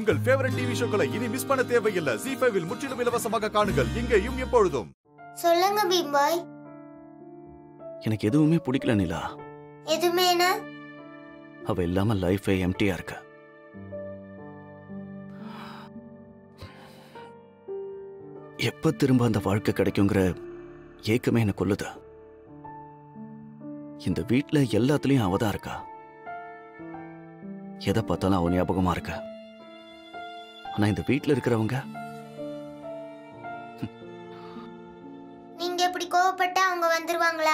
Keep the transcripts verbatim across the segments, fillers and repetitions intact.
உங்கள் favourite TV ஷோக்களை இனி miss பண்ண தேவையில்லை. ஜீ ஃபைவ் இல் முற்றிலும் இலவசமாக காணுங்கள். இங்கேயும் எப்பொழுதும். சொல்லுங்க பீம்பாய். எனக்கு எதுவுமே பிடிக்கல நிலா. எதுமேனா? அவ இல்லாம லைஃபே எம்டியா இருக்கு. எப்ப திரும்ப அந்த வாழ்க்கை கிடைக்குங்கிற ஏக்கமே என்ன கொல்லுது. இந்த வீட்டுல எல்லாத்துலயும் அவதான் இருக்கா. எதை பார்த்தாலும் அவன் ஞாபகமா இருக்க. ஆனா இந்த வீட்டுல இருக்கிறவங்க, நீங்க இப்படி கோவப்பட்டா அவங்க வந்துருவாங்களா?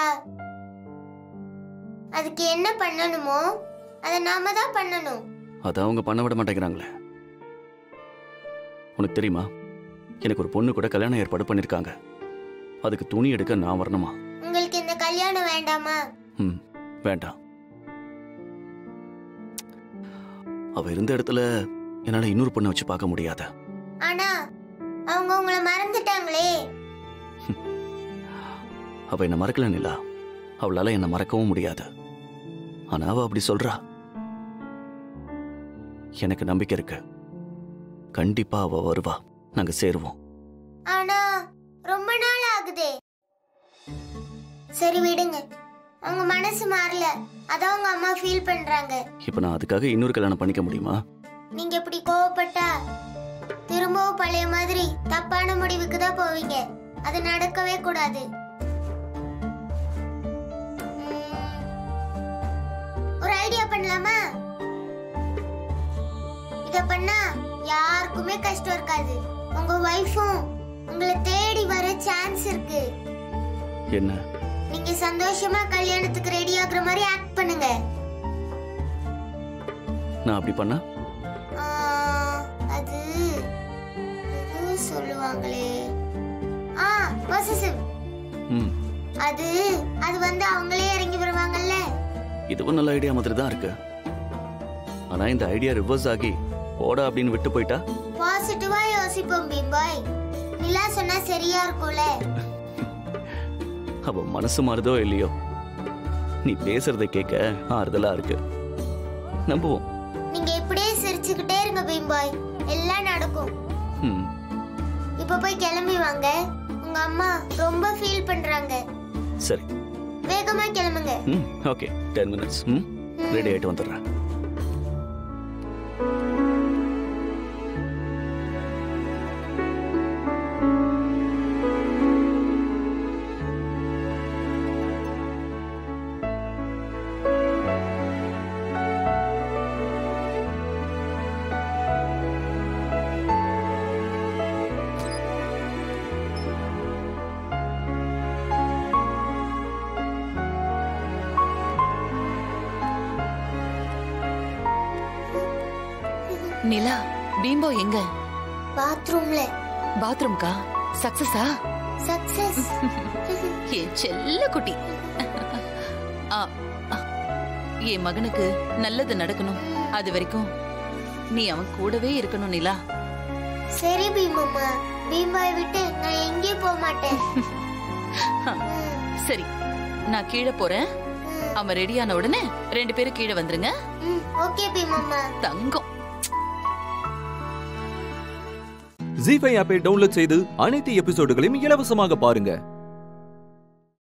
அதுக்கு என்ன பண்ணணுமோ அதை நாம தான் பண்ணணும். அதை அவங்க பண்ண விட மாட்டேங்கிறாங்களே. உனக்கு தெரியுமா, எனக்கு ஒரு பொண்ணு கூட கல்யாணம் ஏற்பாடு பண்ணிருக்காங்க. அதுக்கு துணி எடுக்க நான் வரணுமா? உங்களுக்கு இந்த கல்யாணம் வேண்டாமா? ம், வேண்டாம். அவ இருந்த இடத்துல என்னால இன்னொரு பொண்ணை வச்சு பார்க்க முடியாத. ஆனா அவங்க உங்களை மறந்துட்டாங்களே. அவ என்ன மறக்கல நிலா. அவளால என்ன மறக்கவும் முடியாது. ஆனா அவ அப்படி சொல்றா. எனக்கு நம்பிக்கை இருக்கு. கண்டிப்பா அவ வருவா. நாங்க சேருவோம். ஆனா ரொம்ப நாள் ஆகுதே. சரி விடுங்க. அவங்க மனசு மாறல. அதான் அவங்க அம்மா ஃபீல் பண்றாங்க. இப்ப நான் அதுக்காக இன்னொரு கல்யாணம் பண்ணிக்க முடியுமா? நீங்க இப்படி கோவப்பட்டா திரும்பவும் பழைய மாதிரி தப்பான முடிவுக்கு தான் போவீங்க. அது நடக்கவே கூடாது. ஒரு ஐடியா பண்ணலாமா? இத பண்ணா யாருக்குமே கஷ்டம் இருக்காது. உங்க வைஃபும் உங்களை தேடி வர சான்ஸ் இருக்கு. என்ன? நீங்க சந்தோஷமா கல்யாணத்துக்கு ரெடி ஆகுற மாதிரி ஆக்ட் பண்ணுங்க. நான் அப்படி பண்ணா அது அது சொல்லுவாங்களே. ஆ பொசசிவ். ம். அது அது வந்து அவங்களே இறங்கி வருவாங்கல்ல. இதுவும் நல்ல ஐடியா மாதிரி தான் இருக்கு. ஆனா இந்த ஐடியா ரிவர்ஸ் ஆகி போடா அப்படின்னு விட்டு போயிட்டா? பாசிட்டிவா யோசிப்போம் பீம்பாய். நிலா சொன்னா சரியா இருக்கும்ல. அவ மனசு மாறுதோ இல்லையோ, நீ பேசுறதை கேட்க ஆறுதலா இருக்கு. நம்புவோம். நீங்க இப்படியே சிரிச்சுக்கிட்டே இருங்க பீம்பாய். எல்லாம் நடக்கும். ம். இப்ப போய் கிளம்பி வாங்க. உங்க அம்மா ரொம்ப ஃபீல் பண்றாங்க. சரி, வேகமா கிளம்புங்க. ம், ஓகே. Ten minutes. ம், ரெடி ஆயிட்டு வந்துடுறேன். நிலா, பீம்போ எங்க? பாத்ரூம்ல. பாத்ரூம்கா? சக்சஸா? சக்சஸ். ஏ செல்ல குட்டி. என் மகனுக்கு நல்லது நடக்கணும். அது வரைக்கும் நீ அவன் கூடவே இருக்கணும் நிலா. சரி பீமம்மா. பீம்பாய் விட்டு நான் எங்கேயும் போக மாட்டேன். சரி, நான் கீழே போறேன். அவன் ரெடியான உடனே ரெண்டு பேரும் கீழே வந்துருங்க. ஓகே பீமம்மா. தங்கம். ஜீ ஃபைவ் ஆப்பை டவுன்லோட் செய்து அனைத்து எபிசோடுகளையும் இலவசமாக பாருங்க.